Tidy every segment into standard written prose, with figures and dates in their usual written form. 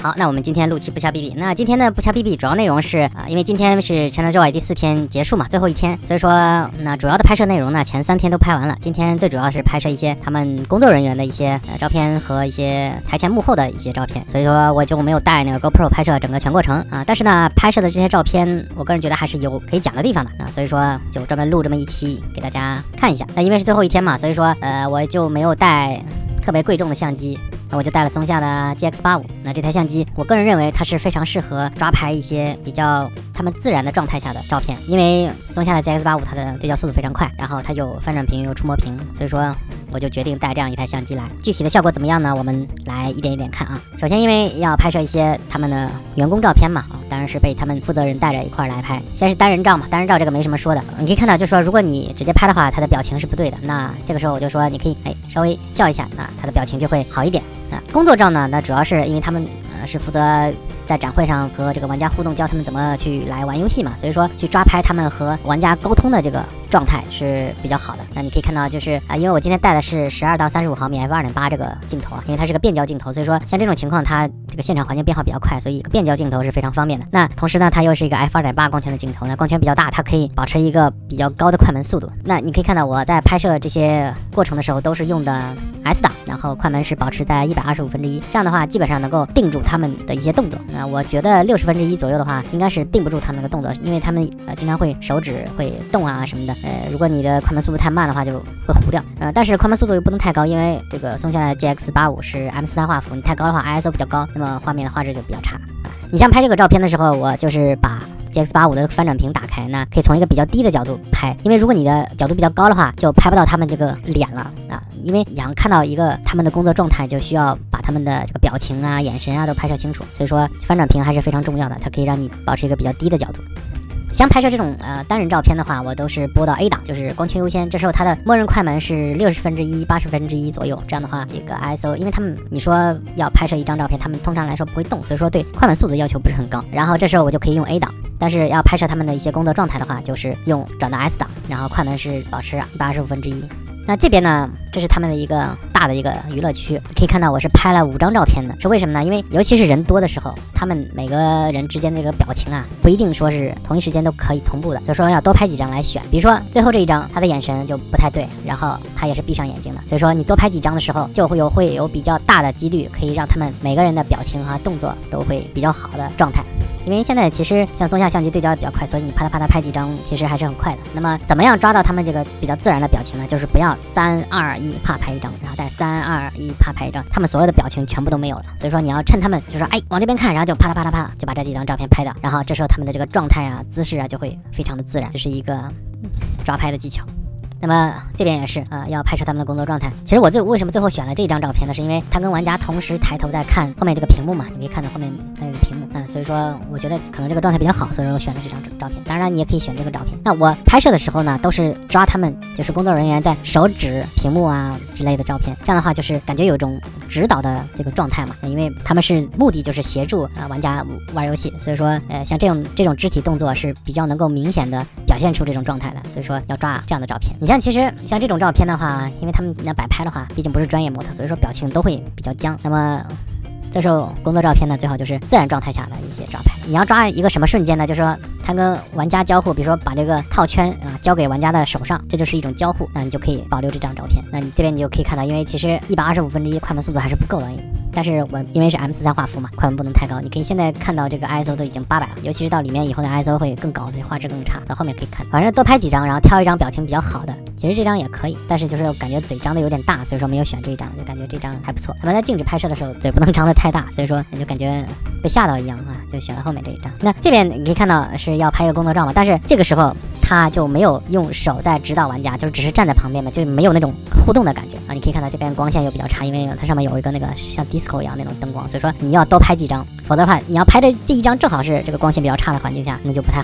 好，那我们今天录期不瞎逼逼。那今天的不瞎逼逼主要内容是因为今天是 ChinaJoy 第4天结束嘛，最后一天，所以说那主要的拍摄内容呢，前3天都拍完了。今天最主要是拍摄一些他们工作人员的一些照片和一些台前幕后的一些照片，所以说我就没有带那个 GoPro 拍摄整个全过程啊。但是呢，拍摄的这些照片，我个人觉得还是有可以讲的地方的啊，所以说就专门录这么一期给大家看一下。那因为是最后一天嘛，所以说我就没有带特别贵重的相机。那我就带了松下的 GX85， 那这台相机，我个人认为它是非常适合抓拍一些比较他们自然的状态下的照片，因为松下的 GX85 它的对焦速度非常快，然后它有翻转屏有触摸屏，所以说我就决定带这样一台相机来。具体的效果怎么样呢？我们来一点一点看啊。首先，因为要拍摄一些他们的员工照片嘛，当然是被他们负责人带着一块来拍。先是单人照嘛，单人照这个没什么说的，你可以看到，就是说如果你直接拍的话，它的表情是不对的。那这个时候我就说你可以稍微笑一下，那它的表情就会好一点。工作照呢，那主要是因为他们是负责在展会上和这个玩家互动，教他们怎么去来玩游戏嘛，所以说去抓拍他们和玩家沟通的这个状态是比较好的。那你可以看到，就是因为我今天带的是12到35毫米 f2.8 这个镜头啊，因为它是个变焦镜头，所以说像这种情况，它这个现场环境变化比较快，所以变焦镜头是非常方便的。那同时呢，它又是一个 f2.8 光圈的镜头，那光圈比较大，它可以保持一个比较高的快门速度。那你可以看到我在拍摄这些过程的时候都是用的 S 档，然后快门是保持在125分之一，这样的话基本上能够定住他们的一些动作。那我觉得60分之一左右的话，应该是定不住他们的动作，因为他们经常会手指会动啊什么的。如果你的快门速度太慢的话，就会糊掉。但是快门速度又不能太高，因为这个松下的 GX85 是 M43画幅，你太高的话 ISO 比较高，那么画面的画质就比较差。你像拍这个照片的时候，我就是把GX85 的翻转屏打开，那可以从一个比较低的角度拍，因为如果你的角度比较高的话，就拍不到他们这个脸了啊。因为想看到一个他们的工作状态，就需要把他们的这个表情啊、眼神啊都拍摄清楚，所以说翻转屏还是非常重要的，它可以让你保持一个比较低的角度。像拍摄这种单人照片的话，我都是拨到 A 档，就是光圈优先。这时候它的默认快门是60分之一、80分之一左右。这样的话，这个 ISO， 因为他们你说要拍摄一张照片，他们通常来说不会动，所以说对快门速度要求不是很高。然后这时候我就可以用 A 档，但是要拍摄他们的一些工作状态的话，就是转到 S 档，然后快门是保持125分之一。那这边呢，这是他们的一个大的一个娱乐区，可以看到我是拍了5张照片的，是为什么呢？因为尤其是人多的时候，他们每个人之间的这个表情啊，不一定说是同一时间都可以同步的，所以说要多拍几张来选。比如说最后这一张，他的眼神就不太对，然后他也是闭上眼睛的，所以说你多拍几张的时候，就会有比较大的几率可以让他们每个人的表情和动作都会比较好的状态。因为现在其实像松下相机对焦比较快，所以你啪嗒拍几张其实还是很快的。那么怎么样抓到他们这个比较自然的表情呢？就是不要3、2、1啪拍一张，然后再3、2、1啪拍一张，他们所有的表情全部都没有了。所以说你要趁他们就说往这边看，然后就啪啦就把这几张照片拍掉，然后这时候他们的这个状态啊、姿势啊就会非常的自然，这是一个抓拍的技巧。那么这边也是要拍摄他们的工作状态。其实我为什么最后选了这张照片呢？是因为他跟玩家同时抬头在看后面这个屏幕嘛，你可以看到后面那个屏幕所以说我觉得可能这个状态比较好，所以说我选了这张照片。当然你也可以选这个照片。那我拍摄的时候呢，都是抓他们就是工作人员在手指屏幕啊之类的照片，这样的话就是感觉有一种指导的这个状态嘛，因为他们是目的就是协助玩家玩游戏，所以说像这种肢体动作是比较能够明显的表现出这种状态的，所以说要抓这样的照片。其实像这种照片的话，因为他们要摆拍的话，毕竟不是专业模特，所以说表情都会比较僵。那么这时候工作照片呢，最好就是自然状态下的一些抓拍。你要抓一个什么瞬间呢？就是说他跟玩家交互，比如说把这个套圈交给玩家的手上，这就是一种交互，那你就可以保留这张照片。那你这边你就可以看到，因为其实125分之一快门速度还是不够的，但是我因为是 M43画幅嘛，快门不能太高。你可以现在看到这个 ISO 都已经800了，尤其是到里面以后的 ISO 会更高，所以画质更差。到后面可以看，反正多拍几张，然后挑一张表情比较好的。其实这张也可以，但是就是感觉嘴张的有点大，所以说没有选这一张，就感觉这张还不错。那么在静止拍摄的时候，嘴不能张得太大，所以说你就感觉被吓到一样就选了后面这一张。那这边你可以看到是要拍一个工作照嘛，但是这个时候他就没有用手在指导玩家，就只是站在旁边嘛，就没有那种互动的感觉你可以看到这边光线又比较差，因为它上面有一个那个像 disco 一样那种灯光，所以说你要多拍几张，否则的话你要拍的这一张正好是这个光线比较差的环境下，那就不太好了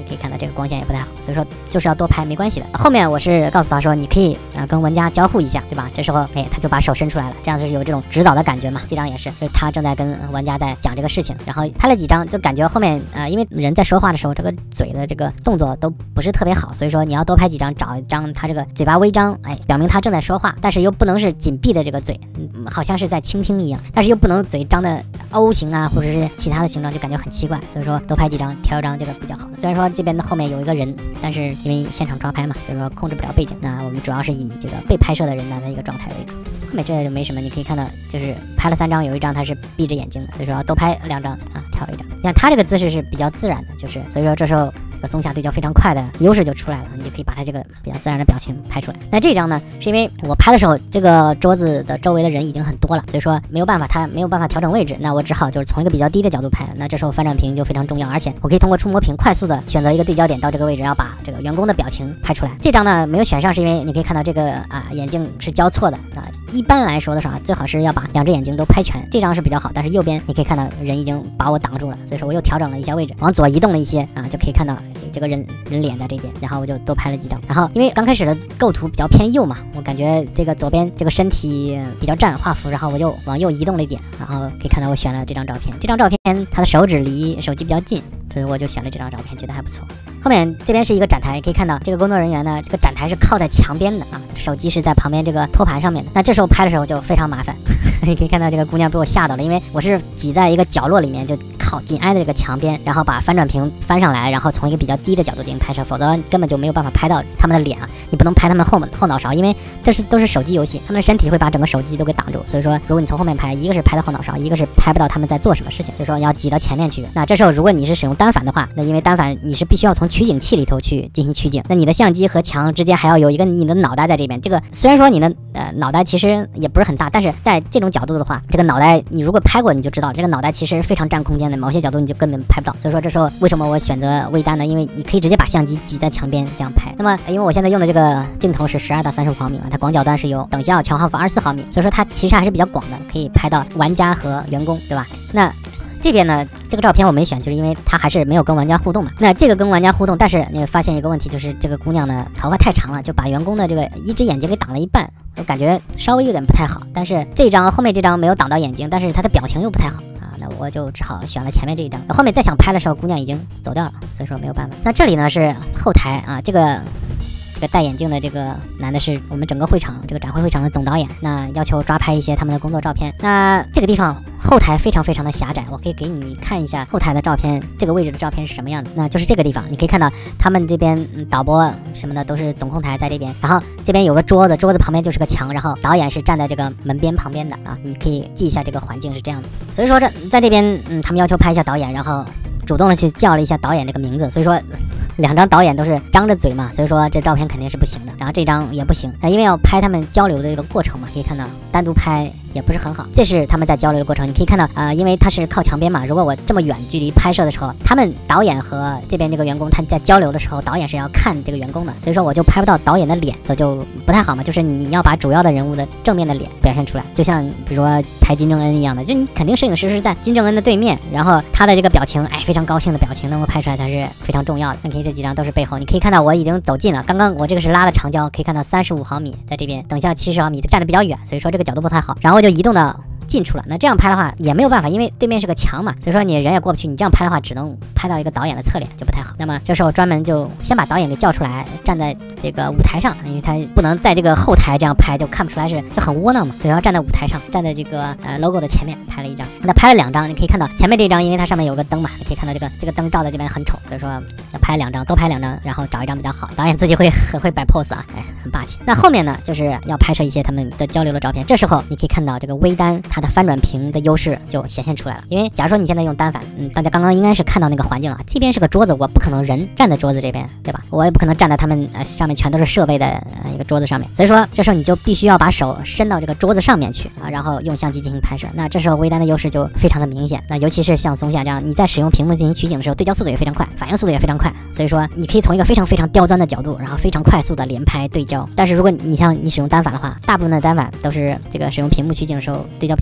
你可以看到这个光线也不太好，所以说就是要多拍没关系的。后面我是告诉他说，你可以跟玩家交互一下，对吧？这时候他就把手伸出来了，这样就是有这种指导的感觉嘛。这张也是，就是他正在跟玩家在讲这个事情，然后拍了几张，就感觉后面因为人在说话的时候，这个嘴的这个动作都不是特别好，所以说你要多拍几张，找一张他这个嘴巴微张，表明他正在说话，但是又不能是紧闭的这个嘴，好像是在倾听一样，但是又不能嘴张的 O 型啊，或者是其他的形状，就感觉很奇怪。所以说多拍几张，挑一张这个比较好。虽然说这边的后面有一个人，但是因为现场抓拍嘛，所以说控制不了背景，那我们主要是以这个被拍摄的人的一个状态为主。后面这就没什么，你可以看到就是拍了3张，有一张他是闭着眼睛的，所以说多拍2张啊，挑一张。你看他这个姿势是比较自然的，就是所以说这时候松下对焦非常快的优势就出来了，你就可以把它这个比较自然的表情拍出来。那这张呢，是因为我拍的时候这个桌子的周围的人已经很多了，所以说没有办法，它没有办法调整位置，那我只好就是从一个比较低的角度拍。那这时候翻转屏就非常重要，而且我可以通过触摸屏快速的选择一个对焦点到这个位置，要把这个员工的表情拍出来。这张呢没有选上，是因为你可以看到这个眼睛是交错的一般来说的话，最好是要把2只眼睛都拍全，这张是比较好。但是右边你可以看到人已经把我挡住了，所以说我又调整了一下位置，往左移动了一些就可以看到这个人脸在这边，然后我就多拍了几张。然后因为刚开始的构图比较偏右嘛，我感觉这个左边这个身体比较占画幅，然后我就往右移动了一点，然后可以看到我选了这张照片。这张照片他的手指离手机比较近，所以我就选了这张照片，觉得还不错。后面这边是一个展台，可以看到这个工作人员呢，这个展台是靠在墙边的手机是在旁边这个托盘上面的。那这时候拍的时候就非常麻烦，你可以看到这个姑娘被我吓到了，因为我是挤在一个角落里面，就靠紧挨着这个墙边，然后把翻转屏翻上来，然后从一个比较低的角度进行拍摄，否则根本就没有办法拍到他们的脸你不能拍他们后脑勺，因为都是手机游戏，他们的身体会把整个手机都给挡住，所以说如果你从后面拍，一个是拍到后脑勺，一个是拍不到他们在做什么事情，所以说你要挤到前面去。那这时候如果你是使用单反的话，那因为单反你是必须要从取景器里头去进行取景，那你的相机和墙之间还要有一个你的脑袋在这边，这个虽然说你的脑袋其实也不是很大，但是在这种角度的话，这个脑袋你如果拍过你就知道，这个脑袋其实非常占空间的，某些角度你就根本拍不到。所以说这时候为什么我选择微单呢？因为你可以直接把相机挤在墙边这样拍。那么因为我现在用的这个镜头是12到35毫米嘛，它广角端是有等效全画幅24毫米，所以说它其实还是比较广的，可以拍到玩家和员工，对吧？那这边呢，这个照片我没选，就是因为它还是没有跟玩家互动嘛。那这个跟玩家互动，但是你发现一个问题，就是这个姑娘呢头发太长了，就把员工的这个一只眼睛给挡了一半，我感觉稍微有点不太好。但是这张后面这张没有挡到眼睛，但是她的表情又不太好那我就只好选了前面这一张。后面再想拍的时候，姑娘已经走掉了，所以说没有办法。那这里呢是后台这个戴眼镜的这个男的是我们整个会场这个展会场的总导演，那要求抓拍一些他们的工作照片。那这个地方后台非常的狭窄，我可以给你看一下后台的照片，这个位置的照片是什么样的。那就是这个地方，你可以看到他们这边导播什么的都是总控台在这边，然后这边有个桌子旁边就是个墙，然后导演是站在这个门边旁边的你可以记一下这个环境是这样的。所以说在这边他们要求拍一下导演，然后主动的去叫了一下导演这个名字，所以说2张导演都是张着嘴嘛，所以说这照片肯定是不行的。然后这张也不行，因为要拍他们交流的这个过程嘛，可以看到单独拍也不是很好。这是他们在交流的过程，你可以看到因为他是靠墙边嘛，如果我这么远距离拍摄的时候，他们导演和这边这个员工他在交流的时候，导演是要看这个员工的，所以说我就拍不到导演的脸，这就不太好嘛。就是你要把主要的人物的正面的脸表现出来，就像比如说拍金正恩一样的，就你肯定摄影师是在金正恩的对面，然后他的这个表情非常高兴的表情能够拍出来才是非常重要的。你可以这几张都是背后，你可以看到我已经走近了，刚刚我这个是拉了长焦，可以看到35毫米在这边，等效70毫米，就站得比较远，所以说这个角度不太好，然后就移动到近处了。那这样拍的话也没有办法，因为对面是个墙嘛，所以说你人也过不去，你这样拍的话只能拍到一个导演的侧脸，就不太好。那么这时候专门就先把导演给叫出来，站在这个舞台上，因为他不能在这个后台这样拍，就看不出来就很窝囊嘛，所以要站在舞台上，站在这个logo 的前面拍了一张。那拍了2张，你可以看到前面这张，因为它上面有个灯嘛，你可以看到这个灯照在这边很丑，所以说要拍2张，多拍2张，然后找一张比较好。导演自己很会摆 pose 很霸气。那后面呢，就是要拍摄一些他们的交流的照片。这时候你可以看到这个微单它的翻转屏的优势就显现出来了。因为假如说你现在用单反，大家刚刚应该是看到那个环境了，这边是个桌子，我不可能人站在桌子这边，对吧？我也不可能站在他们上面全都是设备的一个桌子上面，所以说这时候你就必须要把手伸到这个桌子上面去然后用相机进行拍摄。那这时候微单的优势就非常的明显。那尤其是像松下这样，你在使用屏幕进行取景的时候，对焦速度也非常快，反应速度也非常快，所以说你可以从一个非常刁钻的角度，然后非常快速的连拍对焦。但是如果你像你使用单反的话，大部分的单反都是这个使用屏幕取景的时候对焦比较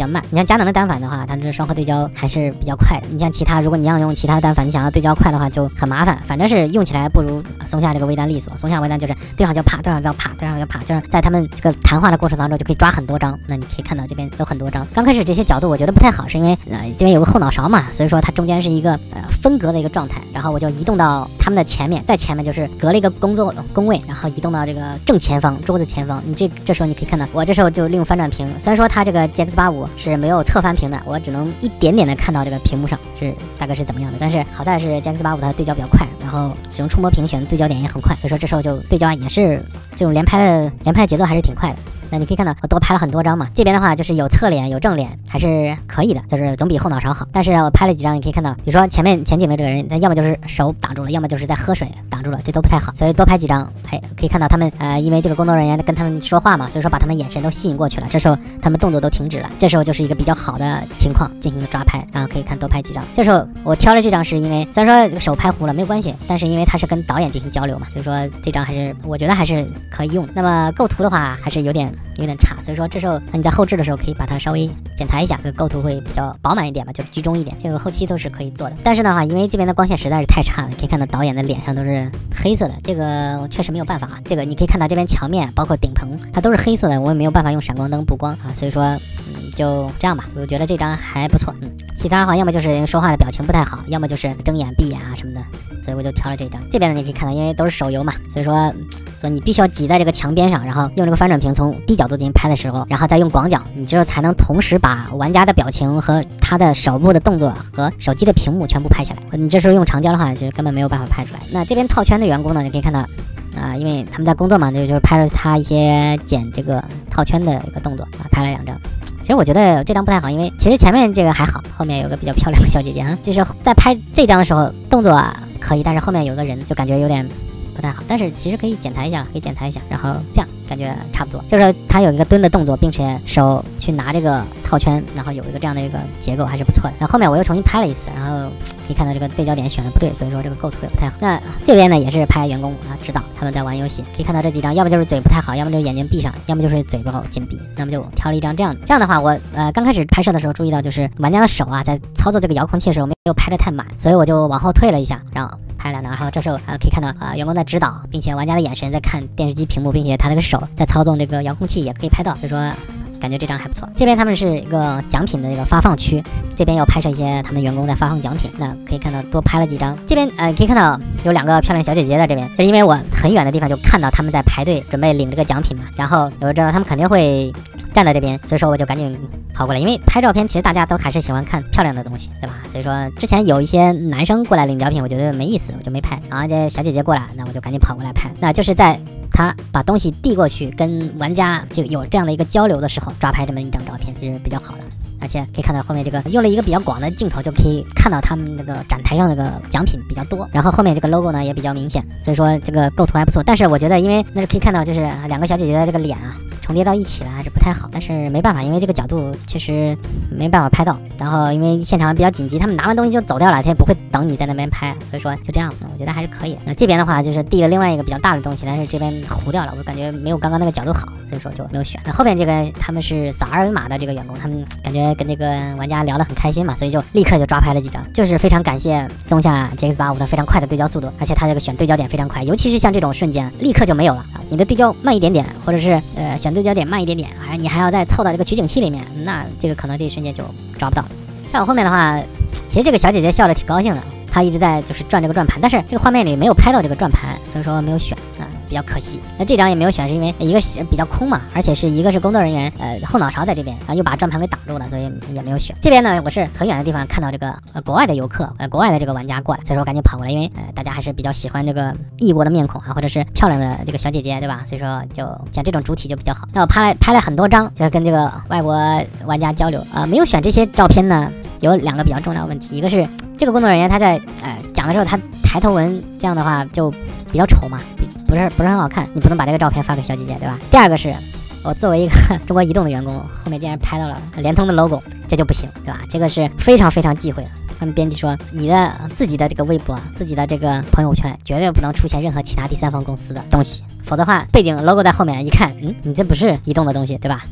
较慢。你像佳能的单反的话，它这双核对焦还是比较快的。你像其他，如果你要用其他的单反，你想要对焦快的话就很麻烦。反正是用起来不如松下这个微单利索。松下微单就是对上就啪，对上就啪，对上就啪，就是在他们这个谈话的过程当中就可以抓很多张。那你可以看到这边有很多张。刚开始这些角度我觉得不太好，是因为这边有个后脑勺嘛，所以说它中间是一个分隔的一个状态。然后我就移动到他们的前面，在前面就是隔了一个工位，然后移动到这个正前方桌子前方。你这时候你可以看到，我这时候就利用翻转屏，虽然说它这个 GX85是没有侧翻屏的，我只能一点点的看到这个屏幕上是大概是怎么样的。但是好在是 GX85它对焦比较快，然后使用触摸屏选的对焦点也很快，所以说这时候就对焦也是这种连拍的节奏还是挺快的。那你可以看到我多拍了很多张嘛，这边的话就是有侧脸有正脸，还是可以的，就是总比后脑勺好。但是我拍了几张，你可以看到，比如说前景的这个人，他要么就是手挡住了，要么就是在喝水挡住了，这都不太好。所以多拍几张，可以看到他们因为这个工作人员跟他们说话嘛，所以说把他们眼神都吸引过去了。这时候他们动作都停止了，这时候就是一个比较好的情况进行了抓拍，然后可以看多拍几张。这时候我挑了这张是因为虽然说这个手拍糊了没有关系，但是因为他是跟导演进行交流嘛，所以说这张还是我觉得还是可以用。那么构图的话还是有点差，所以说这时候你在后置的时候可以把它稍微剪裁一下，这个构图会比较饱满一点吧，就是居中一点，这个后期都是可以做的。但是的话，因为这边的光线实在是太差了，可以看到导演的脸上都是黑色的，这个确实没有办法啊。这个你可以看到这边墙面包括顶棚它都是黑色的，我也没有办法用闪光灯补光啊，所以说就这样吧，我觉得这张还不错。其他的话要么就是说话的表情不太好，要么就是睁眼闭眼啊什么的，所以我就挑了这张。这边呢你可以看到，因为都是手游嘛，所以说你必须要挤在这个墙边上，然后用这个翻转屏从低角度进行拍的时候，然后再用广角，你之后才能同时把玩家的表情和他的手部的动作和手机的屏幕全部拍下来。你这时候用长焦的话，就是根本没有办法拍出来。那这边套圈的员工呢，你可以看到因为他们在工作嘛，就是拍了他一些剪这个套圈的一个动作拍了2张。其实我觉得这张不太好，因为其实前面这个还好，后面有个比较漂亮的小姐姐啊，就是在拍这张的时候动作可以，但是后面有个人就感觉有点不太好。但是其实可以剪裁一下，然后这样感觉差不多。就是他有一个蹲的动作，并且手去拿这个套圈，然后有一个这样的一个结构还是不错的。然后后面我又重新拍了一次，然后可以看到这个对焦点选的不对，所以说这个构图也不太好。那这边呢也是拍员工指导他们在玩游戏，可以看到这几张，要么就是嘴不太好，要么就是眼睛闭上，要么就是嘴巴紧闭。那么就挑了一张这样的。这样的话，我刚开始拍摄的时候注意到，就是玩家的手在操作这个遥控器的时候没有拍得太满，所以我就往后退了一下，然后拍了，然后这时候可以看到员工在指导，并且玩家的眼神在看电视机屏幕，并且他这个手在操纵这个遥控器也可以拍到，所以说感觉这张还不错。这边他们是一个奖品的一个发放区，这边要拍摄一些他们员工在发放奖品，那可以看到多拍了几张。这边可以看到有2个漂亮小姐姐在这边，就是因为我很远的地方就看到他们在排队准备领这个奖品嘛，然后我知道他们肯定会站在这边，所以说我就赶紧跑过来，因为拍照片其实大家都还是喜欢看漂亮的东西，对吧？所以说之前有一些男生过来领奖品，我觉得没意思，我就没拍。然后这小姐姐过来，那我就赶紧跑过来拍。那就是在他把东西递过去，跟玩家就有这样的一个交流的时候，抓拍这么一张照片是比较好的。而且可以看到后面这个用了一个比较广的镜头，就可以看到他们那个展台上那个奖品比较多，然后后面这个 logo 呢也比较明显，所以说这个构图还不错。但是我觉得因为那是可以看到，就是2个小姐姐的这个脸重叠到一起了，还是不太好。但是没办法，因为这个角度确实没办法拍到。然后因为现场比较紧急，他们拿完东西就走掉了，他也不会等你在那边拍，所以说就这样，我觉得还是可以的。那这边的话就是递了另外一个比较大的东西，但是这边糊掉了，我感觉没有刚刚那个角度好，所以说就没有选。那后面这个他们是扫2维码的这个员工，他们感觉跟这个玩家聊得很开心嘛，所以就立刻就抓拍了几张。就是非常感谢松下 GX85的非常快的对焦速度，而且它这个选对焦点非常快，尤其是像这种瞬间立刻就没有了你的对焦慢一点点，或者是选对焦点慢一点点，你还要再凑到这个取景器里面，那这个可能这一瞬间就抓不到了。在我后面的话，其实这个小姐姐笑得挺高兴的，她一直在就是转这个转盘，但是这个画面里没有拍到这个转盘，所以说没有选比较可惜。那这张也没有选，是因为一个是比较空嘛，而且是一个是工作人员后脑勺在这边又把转盘给挡住了，所以也没有选。这边呢，我是很远的地方看到这个国外的游客国外的这个玩家过来，所以说我赶紧跑过来，因为大家还是比较喜欢这个异国的面孔或者是漂亮的这个小姐姐，对吧？所以说就像这种主体就比较好。那我拍了很多张，就是跟这个外国玩家交流没有选这些照片呢，有2个比较重要的问题，一个是这个工作人员他在讲的时候，他抬头纹这样的话就比较丑嘛，不是很好看，你不能把这个照片发给小姐姐，对吧？第2个是我作为一个中国移动的员工，后面竟然拍到了联通的 logo， 这就不行，对吧？这个是非常非常忌讳的。他们编辑说，你的自己的这个微博自己的这个朋友圈绝对不能出现任何其他第三方公司的东西，否则的话背景 logo 在后面一看，你这不是移动的东西，对吧？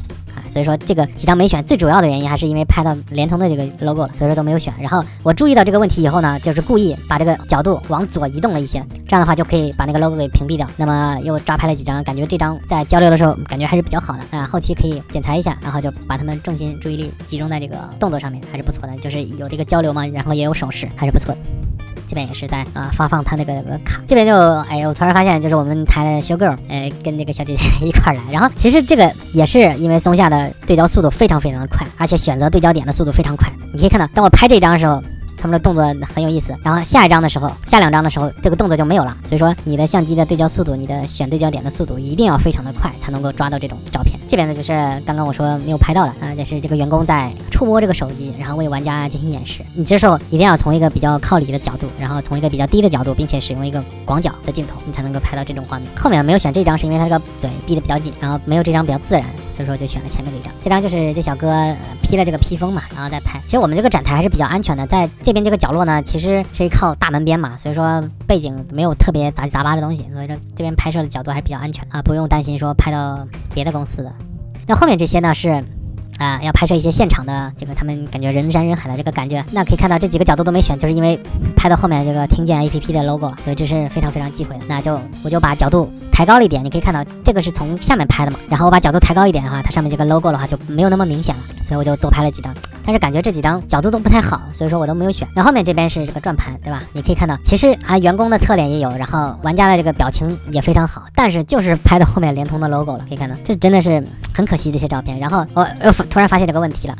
所以说这个几张没选，最主要的原因还是因为拍到联通的这个 logo 了，所以说都没有选。然后我注意到这个问题以后呢，就是故意把这个角度往左移动了一些，这样的话就可以把那个 logo 给屏蔽掉。那么又抓拍了几张，感觉这张在交流的时候感觉还是比较好的啊，后期可以剪裁一下，然后就把他们重心注意力集中在这个动作上面，还是不错的，就是有这个交流嘛，然后也有手势，还是不错的。这边也是在发放他那个卡，这边就我突然发现就是我们台的修 girl 跟那个小姐姐一块来，然后其实这个也是因为松下的对焦速度非常非常的快，而且选择对焦点的速度非常快。你可以看到，当我拍这张的时候，他们的动作很有意思，然后下2张的时候，这个动作就没有了。所以说你的相机的对焦速度，你的选对焦点的速度一定要非常的快，才能够抓到这种照片。这边呢就是刚刚我说没有拍到的这是这个员工在触摸这个手机，然后为玩家进行演示。你这时候一定要从一个比较靠里的角度，然后从一个比较低的角度，并且使用一个广角的镜头，你才能够拍到这种画面。后面没有选这张是因为他这个嘴闭得比较紧，然后没有这张比较自然，所以说就选了前面这一张。这张就是这小哥披了这个披风嘛，然后再拍。其实我们这个展台还是比较安全的，在这边这个角落呢，其实是靠大门边嘛，所以说背景没有特别杂七杂八的东西，所以说这边拍摄的角度还是比较安全不用担心说拍到别的公司的。那后面这些呢是要拍摄一些现场的这个他们感觉人山人海的这个感觉。那可以看到这几个角度都没选，就是因为拍到后面这个听见 APP 的 logo 了，所以这是非常非常忌讳的。那我就把角度抬高了一点，你可以看到这个是从下面拍的嘛，然后我把角度抬高一点的话，它上面这个 logo 的话就没有那么明显了，所以我就多拍了几张。但是感觉这几张角度都不太好，所以说我都没有选。那后面这边是这个转盘，对吧？你可以看到，其实员工的侧脸也有，然后玩家的这个表情也非常好，但是就是拍到后面联通的 logo 了，可以看到，这真的是很可惜这些照片。然后我又突然发现这个问题了。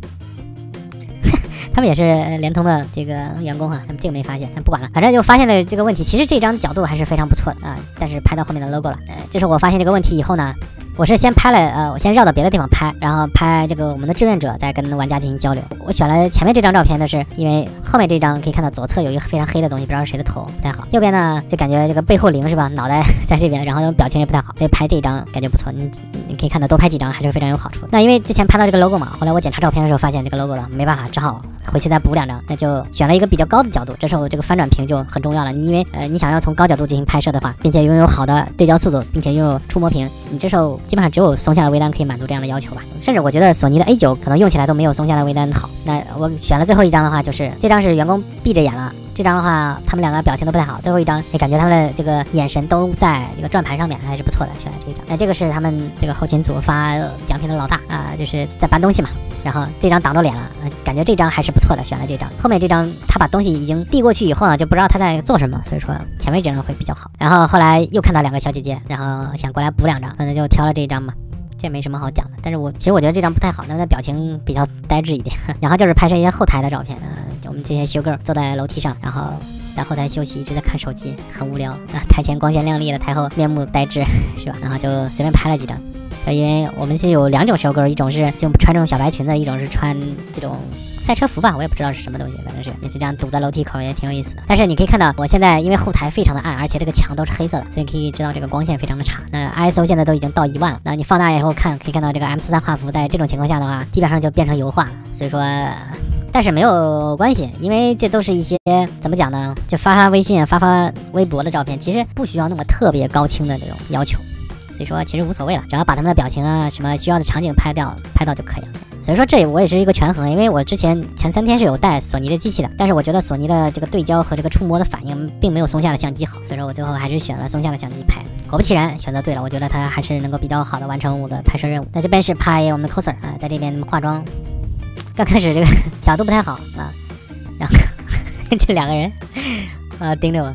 他们也是联通的这个员工他们这个没发现，但不管了，反正就发现了这个问题。其实这张角度还是非常不错的但是拍到后面的 logo 了。这是我发现这个问题以后呢，我是先拍了我先绕到别的地方拍，然后拍这个我们的志愿者再跟玩家进行交流。我选了前面这张照片的是因为后面这张可以看到左侧有一个非常黑的东西，不知道是谁的头，不太好。右边呢就感觉这个背后灵是吧，脑袋在这边，然后表情也不太好，所以拍这张感觉不错。你可以看到多拍几张还是非常有好处。那因为之前拍到这个 logo 嘛，后来我检查照片的时候发现这个 logo 了，没办法，只好回去再补2张，那就选了一个比较高的角度。这时候这个翻转屏就很重要了，因为你想要从高角度进行拍摄的话，并且拥有好的对焦速度，并且拥有触摸屏，你这时候基本上只有松下的微单可以满足这样的要求吧。甚至我觉得索尼的 A9 可能用起来都没有松下的微单好。那我选了最后一张的话，就是这张是员工闭着眼了，这张的话他们两个表情都不太好，最后一张感觉他们的这个眼神都在这个转盘上面，还是不错的，选了这一张。那这个是他们这个后勤组发奖品的老大就是在搬东西嘛，然后这张挡着脸了，感觉这张还是不错的，选了这张。后面这张他把东西已经递过去以后呢，就不知道他在做什么，所以说前面这张会比较好。然后后来又看到2个小姐姐，然后想过来补2张，那就挑了这一张嘛。这也没什么好讲的，但是其实我觉得这张不太好，那表情比较呆滞一点。然后就是拍摄一些后台的照片我们这些修 girl 坐在楼梯上，然后在后台休息，一直在看手机，很无聊台前光鲜亮丽的，台后面目呆滞，是吧？然后就随便拍了几张。因为我们是有2种修 girl，一种是就穿这种小白裙的，一种是穿这种赛车服吧，我也不知道是什么东西，反正是也是这样堵在楼梯口，也挺有意思的。但是你可以看到，我现在因为后台非常的暗，而且这个墙都是黑色的，所以可以知道这个光线非常的差。那 ISO 现在都已经到1万了，那你放大以后看，可以看到这个 M43画幅在这种情况下的话，基本上就变成油画了。所以说，但是没有关系，因为这都是一些怎么讲呢，就发微信、发微博的照片，其实不需要那么特别高清的这种要求。所以说其实无所谓了，只要把他们的表情什么需要的场景拍到就可以了。所以说这我也是一个权衡，因为我之前前3天是有带索尼的机器的，但是我觉得索尼的这个对焦和这个触摸的反应并没有松下的相机好，所以说我最后还是选了松下的相机拍。果不其然选择对了，我觉得它还是能够比较好的完成我的拍摄任务。那这边是拍我们的 coser 在这边化妆，刚开始这个角度不太好然后这2个人盯着我。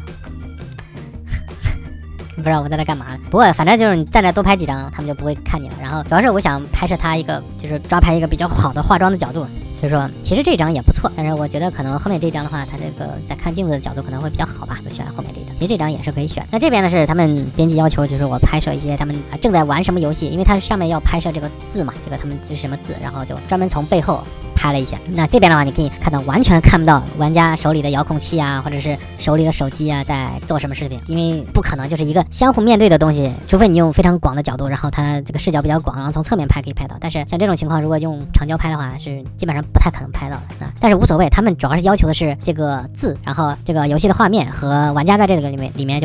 不知道我在那干嘛，不过反正就是你站着多拍几张，他们就不会看你了。然后主要是我想拍摄他一个，就是抓拍一个比较好的化妆的角度，所以说其实这张也不错，但是我觉得可能后面这张的话，它这个在看镜子的角度可能会比较好吧，就选了后面这张。其实这张也是可以选。那这边呢是他们编辑要求，就是我拍摄一些他们正在玩什么游戏，因为它上面要拍摄这个字嘛，这个他们是什么字，然后就专门从背后拍了一下。那这边的话，你可以看到完全看不到玩家手里的遥控器或者是手里的手机在做什么视频，因为不可能就是一个相互面对的东西，除非你用非常广的角度，然后它这个视角比较广，然后从侧面拍可以拍到。但是像这种情况，如果用长焦拍的话，是基本上不太可能拍到的但是无所谓，他们主要是要求的是这个字，然后这个游戏的画面和玩家在这个里面就可以了。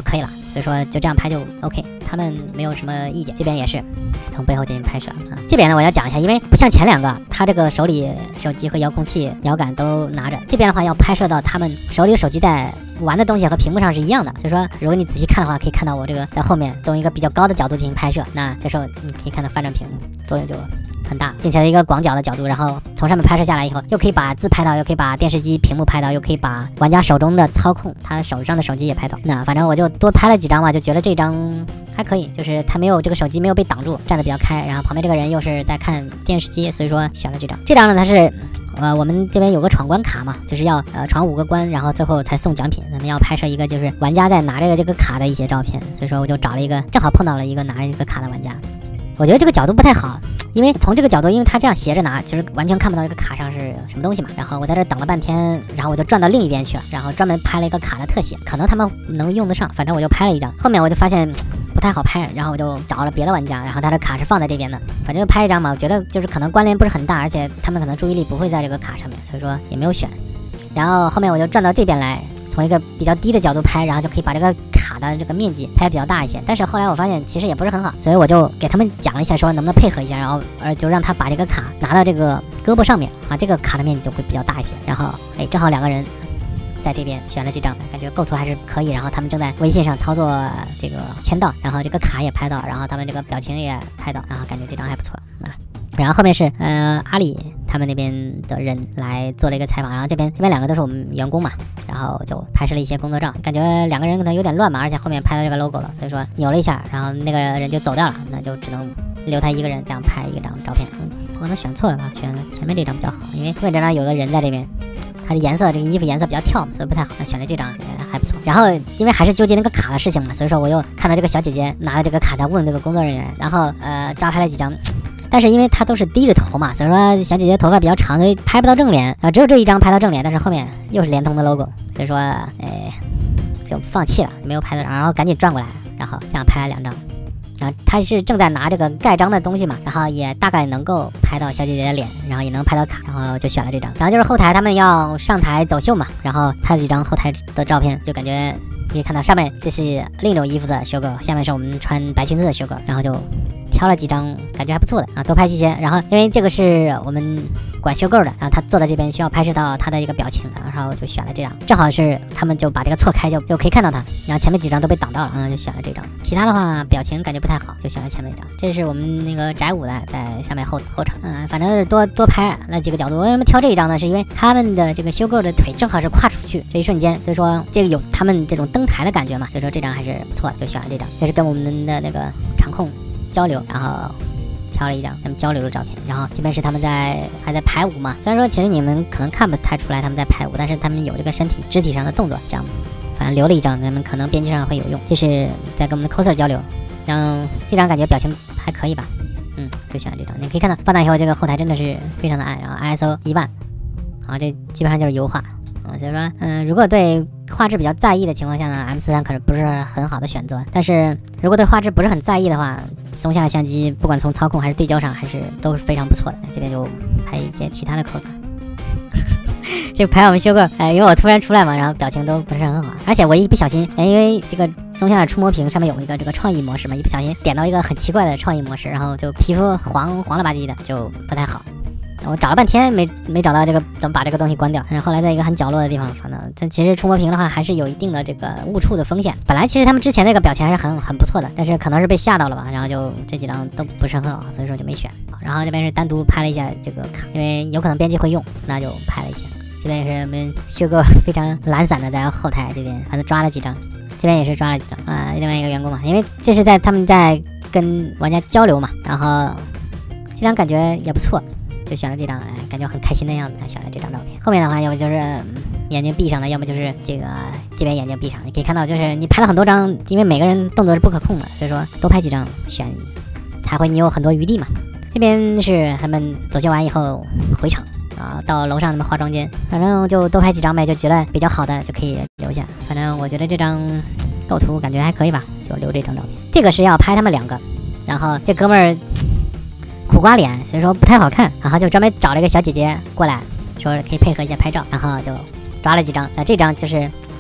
所以说就这样拍就 OK， 他们没有什么意见。这边也是从背后进行拍摄啊。这边呢我要讲一下，因为不像前两个，他这个手机和遥控器、摇杆都拿着，这边的话要拍摄到他们手里的手机在玩的东西和屏幕上是一样的，所以说如果你仔细看的话，可以看到我这个在后面从一个比较高的角度进行拍摄，那这时候你可以看到翻转屏作用就很大，并且一个广角的角度，然后从上面拍摄下来以后，又可以把字拍到，又可以把电视机屏幕拍到，又可以把玩家手中的操控，他手上的手机也拍到。那反正我就多拍了几张吧，就觉得这张还可以，就是他没有这个手机没有被挡住，站得比较开，然后旁边这个人又是在看电视机，所以说选了这张。这张呢，它是我们这边有个闯关卡嘛，就是要闯5个关，然后最后才送奖品。咱们要拍摄一个就是玩家在拿着这个卡的一些照片，所以说我就找了一个，正好碰到了一个拿着这个卡的玩家。我觉得这个角度不太好，因为从这个角度，因为他这样斜着拿，其实完全看不到这个卡上是什么东西嘛。然后我在这等了半天，然后我就转到另一边去了，然后专门拍了一个卡的特写，可能他们能用得上，反正我就拍了一张。后面我就发现不太好拍，然后我就找了别的玩家，然后他的卡是放在这边的，反正就拍一张嘛。我觉得就是可能关联不是很大，而且他们可能注意力不会在这个卡上面，所以说也没有选。然后后面我就转到这边来，从一个比较低的角度拍，然后就可以把这个卡的这个面积拍得比较大一些。但是后来我发现其实也不是很好，所以我就给他们讲了一下，说能不能配合一下，然后就让他把这个卡拿到这个胳膊上面啊，这个卡的面积就会比较大一些。然后正好2个人在这边选了这张，感觉构图还是可以。然后他们正在微信上操作这个签到，然后这个卡也拍到，然后他们这个表情也拍到，然后感觉这张还不错啊。然后后面是阿里他们那边的人来做了一个采访，然后这边2个都是我们员工嘛，然后就拍摄了一些工作照，感觉2个人可能有点乱嘛，而且后面拍到这个 logo 了，所以说扭了一下，然后那个人就走掉了，那就只能留他一个人这样拍一张照片。我可能选错了吧，选了前面这张比较好，因为后面这张有个人在这边，它的颜色这个衣服颜色比较跳，所以不太好，选了这张还不错。然后因为还是纠结那个卡的事情嘛，所以说我又看到这个小姐姐拿着这个卡在问这个工作人员，然后抓拍了几张。但是因为他都是低着头嘛，所以说小姐姐头发比较长，所以拍不到正脸只有这一张拍到正脸，但是后面又是联通的 logo， 所以说就放弃了，没有拍到，然后赶紧转过来，然后这样拍了2张。然后他是正在拿这个盖章的东西嘛，然后也大概能够拍到小姐姐的脸，然后也能拍到卡，然后就选了这张。然后就是后台他们要上台走秀嘛，然后拍了几张后台的照片，就感觉可以看到上面这是另一种衣服的 show girl， 下面是我们穿白裙子的 show girl， 然后就挑了几张感觉还不错的啊，多拍几些。然后因为这个是我们管修购的，然后他坐在这边需要拍摄到他的一个表情，然后就选了这张，正好是他们就把这个错开就可以看到他，然后前面几张都被挡到了，然后就选了这张。其他的话表情感觉不太好，就选了前面一张。这是我们那个宅舞的在上面后场，反正是多拍那几个角度。为什么挑这一张呢？是因为他们的这个修购的腿正好是跨出去这一瞬间，所以说这个有他们这种登台的感觉嘛，所以说这张还是不错的，就选了这张。这是跟我们的那个场控交流，然后挑了一张他们交流的照片。然后这边是他们还在排舞嘛，虽然说其实你们可能看不太出来他们在排舞，但是他们有这个肢体上的动作，这样反正留了一张，咱们可能编辑上会有用。这是在跟我们的 coser 交流，这张感觉表情还可以吧，就选了这张。你可以看到放大以后这个后台真的是非常的暗，然后 ISO 10000，然后这基本上就是油画所以说如果对画质比较在意的情况下呢， M43 可能不是很好的选择。但是如果对画质不是很在意的话，松下的相机不管从操控还是对焦上还是都是非常不错的。这边就拍一些其他的 cos 就拍我们修个因为我突然出来嘛，然后表情都不是很好，而且我一不小心因为这个松下的触摸屏上面有一个这个创意模式嘛，一不小心点到一个很奇怪的创意模式，然后就皮肤黄了吧唧的，就不太好。我找了半天没找到这个怎么把这个东西关掉，后来在一个很角落的地方，反正这其实触摸屏的话还是有一定的这个误触的风险。本来其实他们之前那个表情还是很不错的，但是可能是被吓到了吧，然后就这几张都不是很好，所以说就没选。然后这边是单独拍了一下这个卡，因为有可能编辑会用，那就拍了一下。这边也是我们修哥非常懒散的在后台这边，反正抓了几张，这边也是抓了几张另外一个员工嘛，因为这是他们在跟玩家交流嘛，然后这张感觉也不错。就选了这张，感觉很开心的样子，选了这张照片。后面的话，要不就是眼睛闭上了，要么就是这边眼睛闭上。你可以看到，就是你拍了很多张，因为每个人动作是不可控的，所以说多拍几张才会你有很多余地嘛。这边是他们走秀完以后回场到楼上他们化妆间，反正就多拍几张呗，就觉得比较好的就可以留下。反正我觉得这张构图感觉还可以吧，就留这张照片。这个是要拍他们2个，然后这哥们儿苦瓜脸，所以说不太好看，然后就专门找了一个小姐姐过来，说可以配合一下拍照，然后就抓了几张。这张就是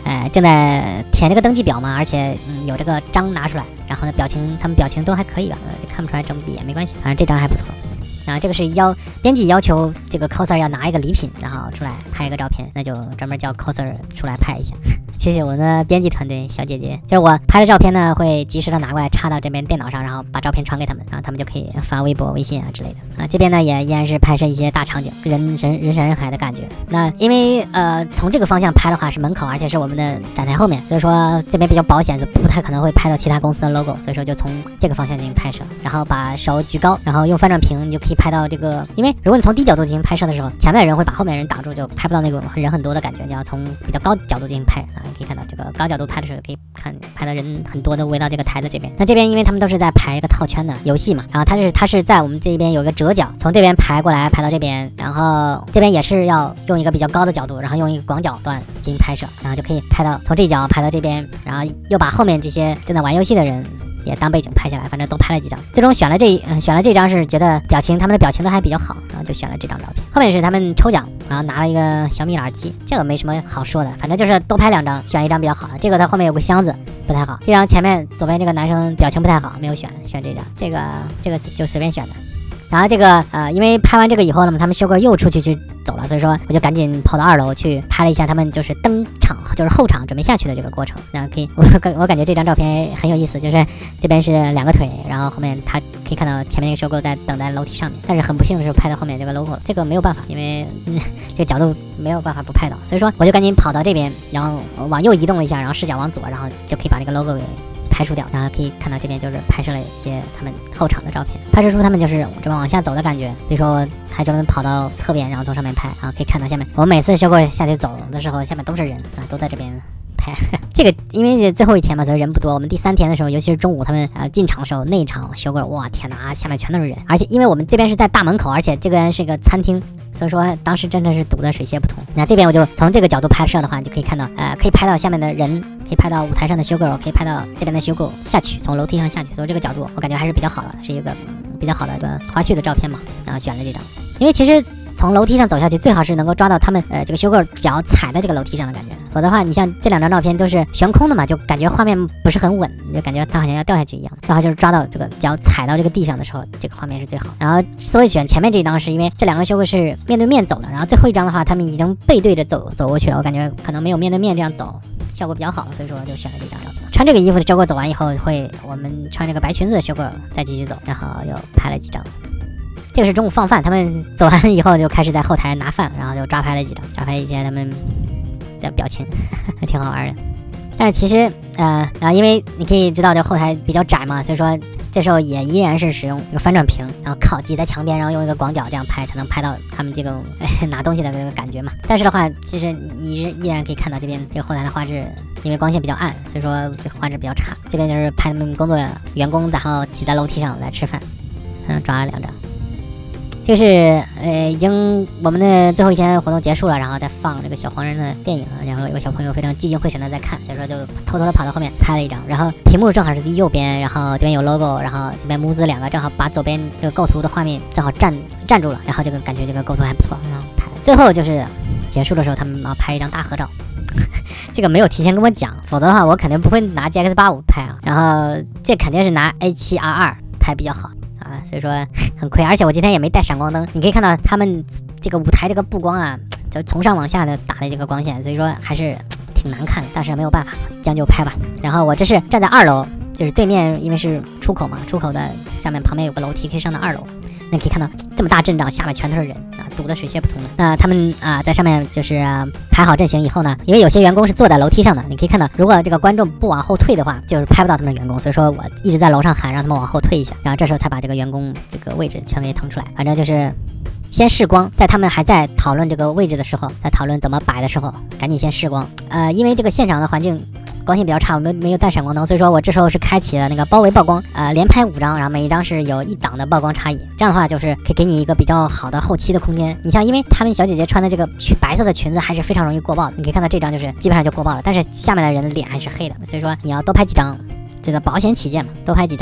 正在填这个登记表嘛，而且有这个章拿出来，然后呢他们表情都还可以吧，就看不出来睁闭眼，没关系，反正这张还不错。这个是编辑要求这个 coser 要拿一个礼品，然后出来拍一个照片，那就专门叫 coser 出来拍一下。谢谢我们的编辑团队小姐姐，就是我拍的照片呢，会及时的拿过来插到这边电脑上，然后把照片传给他们，然后他们就可以发微博、微信啊之类的。这边呢也依然是拍摄一些大场景，人山人海的感觉。那因为从这个方向拍的话是门口，而且是我们的展台后面，所以说这边比较保险，就不太可能会拍到其他公司的 logo， 所以说就从这个方向进行拍摄，然后把手举高，然后用翻转屏，你就可以拍到这个。因为如果你从低角度进行拍摄的时候，前面的人会把后面的人挡住，就拍不到那种人很多的感觉。你要从比较高角度进行拍啊，可以看到这个高角度拍的时候，可以拍到人很多的围到这个台子这边。那这边因为他们都是在排一个套圈的游戏嘛，然后它是在我们这边有一个折角，从这边排过来排到这边，然后这边也是要用一个比较高的角度，然后用一个广角段进行拍摄，然后就可以拍到从这角拍到这边，然后又把后面这些正在玩游戏的人也当背景拍下来，反正都拍了几张。最终选了这张是觉得他们的表情都还比较好，然后就选了这张照片。后面是他们抽奖，然后拿了一个小米耳机，这个没什么好说的，反正就是多拍2张，选一张比较好的。这个它后面有个箱子不太好，这张前面左边这个男生表情不太好，没有选这张，这个就随便选的。然后这个因为拍完这个以后呢，他们修哥又出去走了，所以说我就赶紧跑到2楼去拍了一下他们就是登场，就是后场准备下去的这个过程。那可以，我感觉这张照片很有意思，就是这边是2个腿，然后后面他可以看到前面那个收购在等待楼梯上面，但是很不幸的是拍到后面这个 logo 了，这个没有办法，因为这个角度没有办法不拍到，所以说我就赶紧跑到这边，然后往右移动了一下，然后视角往左，然后就可以把那个 logo 给排除掉，然后可以看到这边就是拍摄了一些他们后场的照片，拍摄出他们就是这么往下走的感觉。比如说还专门跑到侧边，然后从上面拍，然后可以看到下面我们每次修过下去走的时候，下面都是人啊，都在这边拍。这个因为是最后一天嘛，所以人不多。我们第3天的时候，尤其是中午他们进场的时候，那一场修过，哇天哪，下面全都是人，而且因为我们这边是在大门口，而且这个是一个餐厅，所以说当时真的是堵得水泄不通。那这边我就从这个角度拍摄的话，你就可以看到可以拍到下面的人，可以拍到舞台上的修 girl， 可以拍到这边的修 girl 下去，从楼梯上下去，所以这个角度我感觉还是比较好的，是一个比较好的一个花絮的照片嘛，然后选了这张。因为其实从楼梯上走下去，最好是能够抓到他们这个修 girl 脚踩在这个楼梯上的感觉，否则的话，你像这2张照片都是悬空的嘛，就感觉画面不是很稳，就感觉他好像要掉下去一样。最好就是抓到这个脚踩到这个地上的时候，这个画面是最好。然后所以选前面这张是因为这2个修 girl 是面对面走的，然后最后一张的话，他们已经背对着走过去了，我感觉可能没有面对面这样走效果比较好，所以说就选了这张照片。穿这个衣服的修 girl 走完以后，我们穿这个白裙子的修 girl 再继续走，然后又拍了几张。这个是中午放饭，他们走完以后就开始在后台拿饭，然后就抓拍了几张，抓拍一些他们的表情，还挺好玩的。但是其实因为你可以知道这后台比较窄嘛，所以说这时候也依然是使用一个翻转屏，然后挤在墙边，然后用一个广角这样拍，才能拍到他们这个拿东西的这个感觉嘛。但是的话，其实你依然可以看到这边这个后台的画质，因为光线比较暗，所以说画质比较差。这边就是拍他们工作员工，然后挤在楼梯上来吃饭，抓了2张。这是已经我们的最后一天活动结束了，然后再放这个小黄人的电影，然后有个小朋友非常聚精会神的在看，所以说就偷偷的跑到后面拍了一张，然后屏幕正好是右边，然后这边有 logo， 然后这边母子2个正好把左边这个构图的画面正好站住了，然后这个感觉这个构图还不错，然后拍。最后就是结束的时候，他们要拍一张大合照。这个没有提前跟我讲，否则的话我肯定不会拿 GX85 拍啊，然后这肯定是拿 A7R2 拍比较好。所以说很亏，而且我今天也没带闪光灯，你可以看到他们这个舞台这个布光啊，就从上往下的打的这个光线，所以说还是挺难看的，但是没有办法，将就拍吧。然后我这是站在2楼，就是对面因为是出口嘛，出口的上面旁边有个楼梯可以上到2楼，那可以看到这么大阵仗，下面全都是人啊，堵得水泄不通的。那他们在上面就是排好阵型以后呢，因为有些员工是坐在楼梯上的，你可以看到，如果这个观众不往后退的话，就是拍不到他们的员工，所以说我一直在楼上喊让他们往后退一下，然后这时候才把这个员工这个位置全给腾出来。反正就是先试光，在他们还在讨论这个位置的时候，在讨论怎么摆的时候，赶紧先试光。因为这个现场的环境光线比较差，我们没有带闪光灯，所以说我这时候是开启了那个包围曝光，连拍5张，然后每一张是有1档的曝光差异，这样的话就是可以给你一个比较好的后期的空间。你像因为他们小姐姐穿的这个白色的裙子还是非常容易过曝的，你可以看到这张就是基本上就过曝了，但是下面的人的脸还是黑的，所以说你要多拍几张，这个保险起见嘛，多拍几张。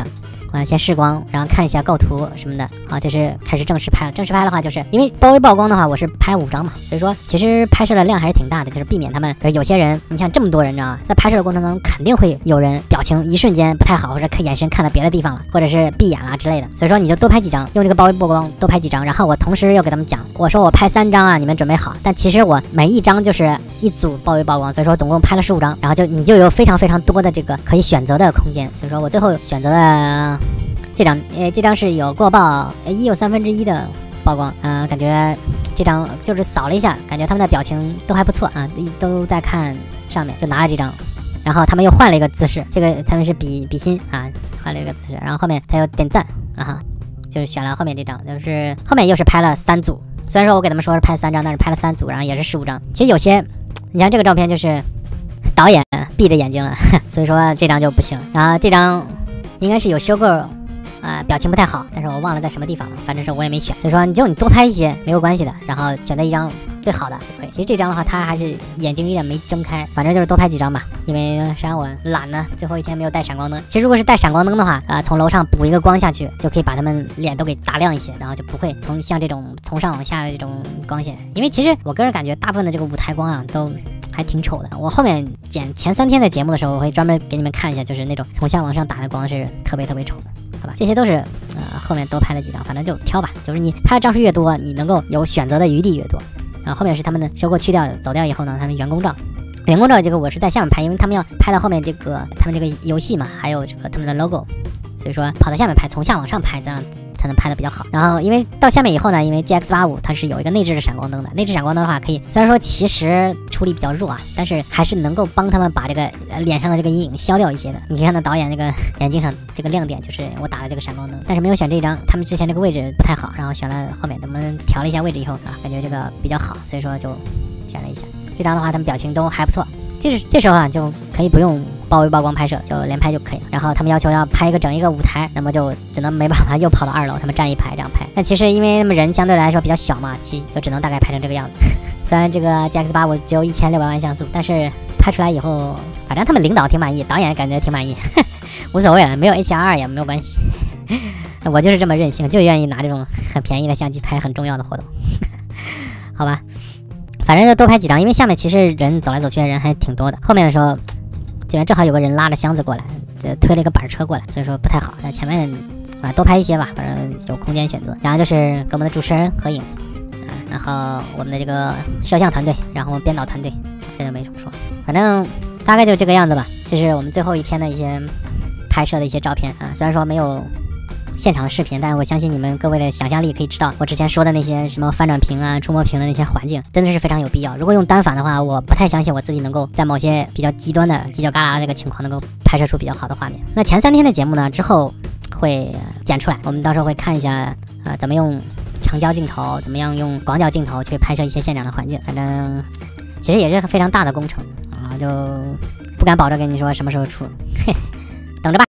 先试光，然后看一下构图什么的，好，就是开始正式拍了。正式拍的话，就是因为包围曝光的话，我是拍5张嘛，所以说其实拍摄的量还是挺大的，就是避免他们，比如有些人，你像这么多人，你知道吗？在拍摄的过程当中，肯定会有人表情一瞬间不太好，或者看眼神看到别的地方了，或者是闭眼啦之类的。所以说你就多拍几张，用这个包围曝光多拍几张，然后我同时又给他们讲，我说我拍3张啊，你们准备好。但其实我每一张就是一组包围曝光，所以说总共拍了15张，然后你就有非常非常多的这个可以选择的空间。所以说我最后选择了这张是有过曝1有1/3的曝光，感觉这张就是扫了一下，感觉他们的表情都还不错啊，都在看上面，就拿了这张。然后他们又换了一个姿势，这个他们是比心啊，换了一个姿势。然后后面他又点赞啊，就是选了后面这张，就是后面又是拍了3组。虽然说我给他们说是拍3张，但是拍了3组，然后也是15张。其实有些，你像这个照片就是导演闭着眼睛了，所以说这张就不行。然后这张应该是有修构。表情不太好，但是我忘了在什么地方了，反正是我也没选，所以说你多拍一些没有关系的，然后选择一张最好的就可以。其实这张的话，他还是眼睛有点没睁开，反正就是多拍几张吧，因为实际上我懒呢，最后一天没有带闪光灯。其实如果是带闪光灯的话，从楼上补一个光下去，就可以把他们脸都给打亮一些，然后就不会像这种从上往下的这种光线。因为其实我个人感觉大部分的这个舞台光啊都还挺丑的。我后面剪前3天的节目的时候，我会专门给你们看一下，就是那种从下往上打的光是特别丑的。好吧，这些都是后面多拍了几张，反正就挑吧，就是你拍的张数越多，你能够有选择的余地越多。然后后面是他们的修过去掉走掉以后呢，他们员工照这个我是在下面拍，因为他们要拍到后面他们这个游戏嘛，还有这个他们的 logo， 所以说跑到下面拍，从下往上拍，这样才能拍的比较好。然后因为到下面以后呢，因为 GX85 它是有一个内置的闪光灯的，内置闪光灯的话可以，虽然说其实处理比较弱啊，但是还是能够帮他们把这个脸上的这个阴影消掉一些的。你可以看到导演这个眼睛上这个亮点就是我打的这个闪光灯，但是没有选这张，他们之前这个位置不太好，然后选了后面，他们调了一下位置以后啊，感觉这个比较好，所以说就选了一下。这张的话他们表情都还不错，这时候啊就可以不用包围曝光拍摄，就连拍就可以了。然后他们要求要拍整一个舞台，那么就只能没办法又跑到2楼，他们站一排这样拍。但其实因为他们人相对来说比较小嘛，就只能大概拍成这个样子。虽然这个 GX85 只有1600万像素，但是拍出来以后，反正他们领导挺满意，导演感觉挺满意，无所谓了，没有 HDR 也没有关系。我就是这么任性，就愿意拿这种很便宜的相机拍很重要的活动。好吧，反正就多拍几张，因为下面其实人走来走去的人还挺多的。后面的时候，这边正好有个人拉着箱子过来，推了一个板车过来，所以说不太好。在前面多拍一些吧，反正有空间选择。然后就是跟我们的主持人合影，然后我们的这个摄像团队，然后编导团队，这就没什么说，反正大概就这个样子吧。这是我们最后一天的一些拍摄的一些照片啊，虽然说没有现场的视频，但我相信你们各位的想象力可以知道，我之前说的那些什么翻转屏啊、触摸屏的那些环境，真的是非常有必要。如果用单反的话，我不太相信我自己能够在某些比较极端的犄角旮旯这个情况能够拍摄出比较好的画面。那前3天的节目呢，之后会剪出来，我们到时候会看一下怎么用长焦镜头，怎么样用广角镜头去拍摄一些现场的环境。反正其实也是非常大的工程啊，就不敢保证跟你说什么时候出，嘿，等着吧。